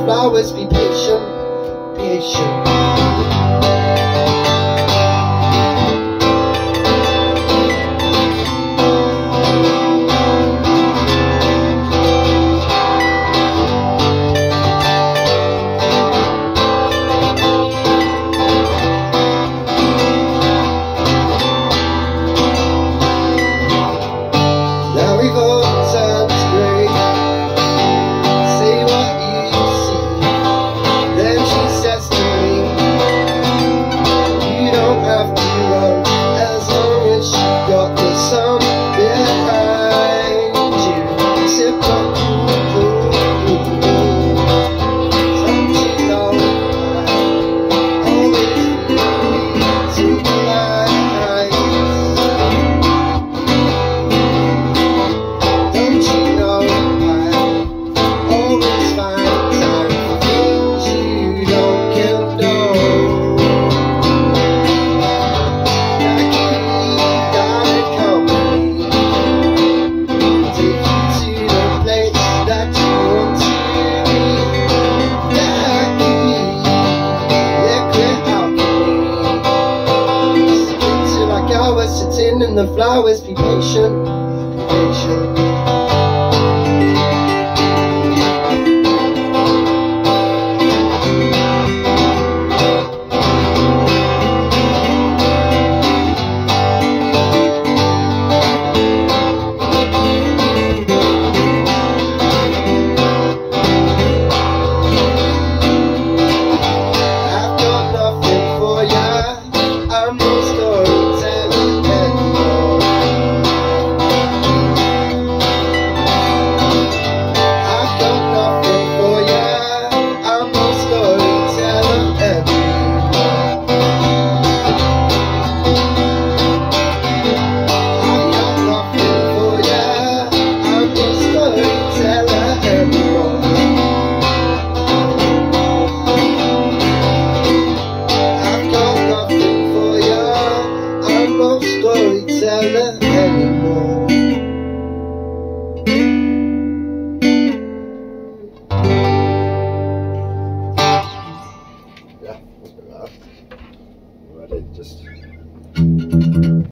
flowers. Be patient, patient. Sitting in the flowers, be patient, patient. I've got nothing for ya, I'm no storyteller anymore. I've got nothing for ya, I'm no storyteller anymore. I've got nothing for ya, I'm no storyteller anymore. I've got nothing for ya, I'm no storyteller anymore. Yeah, look at that. Ready, just